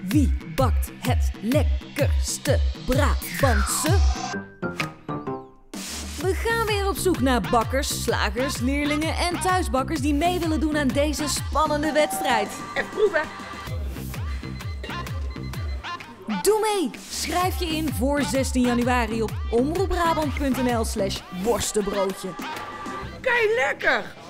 Wie bakt het lekkerste Brabantse? We gaan weer op zoek naar bakkers, slagers, leerlingen en thuisbakkers die mee willen doen aan deze spannende wedstrijd. Even proeven. Doe mee! Schrijf je in voor 16 januari op omroepbrabant.nl/worstenbroodje. Kei lekker!